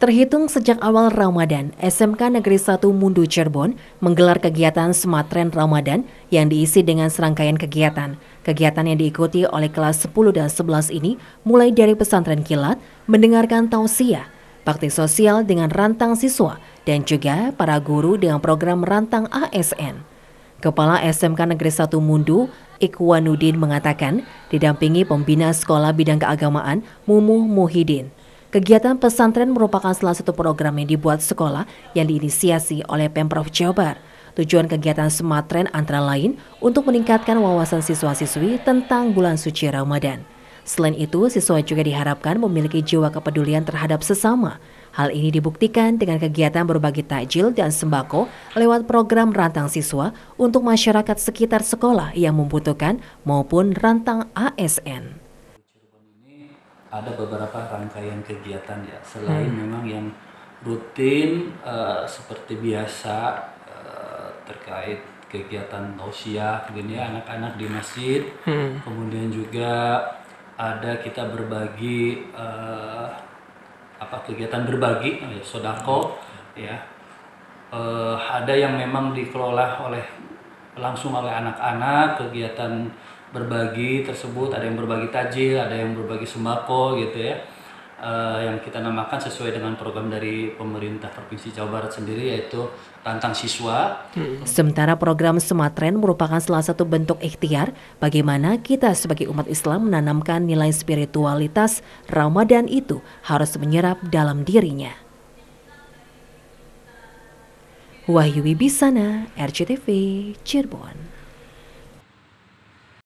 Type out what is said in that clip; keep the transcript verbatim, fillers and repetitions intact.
Terhitung sejak awal Ramadan, S M K Negeri satu Mundu Cirebon menggelar kegiatan Smartren Ramadan yang diisi dengan serangkaian kegiatan. Kegiatan yang diikuti oleh kelas sepuluh dan sebelas ini mulai dari pesantren kilat, mendengarkan tausiah, bakti sosial dengan rantang siswa, dan juga para guru dengan program rantang A S N. Kepala S M K Negeri satu Mundu, Ikhwanuddin mengatakan, didampingi pembina sekolah bidang keagamaan Mumuh Muhyiddin. Kegiatan pesantren merupakan salah satu program yang dibuat sekolah yang diinisiasi oleh Pemprov Jawa Barat. Tujuan kegiatan Smartren antara lain untuk meningkatkan wawasan siswa-siswi tentang bulan suci Ramadan. Selain itu, siswa juga diharapkan memiliki jiwa kepedulian terhadap sesama. Hal ini dibuktikan dengan kegiatan berbagi takjil dan sembako lewat program rantang siswa untuk masyarakat sekitar sekolah yang membutuhkan maupun rantang A S N. Ada beberapa rangkaian kegiatan ya, selain hmm. memang yang rutin uh, seperti biasa uh, terkait kegiatan tausiah gini ya, anak-anak di masjid, hmm. kemudian juga ada kita berbagi uh, apa kegiatan berbagi ya, sodako ya, uh, ada yang memang dikelola oleh langsung oleh anak-anak kegiatan berbagi tersebut, ada yang berbagi takjil, ada yang berbagi sembako gitu ya, uh, yang kita namakan sesuai dengan program dari pemerintah Provinsi Jawa Barat sendiri, yaitu rantang siswa. Sementara program Smartren merupakan salah satu bentuk ikhtiar bagaimana kita sebagai umat Islam menanamkan nilai spiritualitas Ramadan itu harus menyerap dalam dirinya. Wahyu Wibisana, R C T V, Cirebon.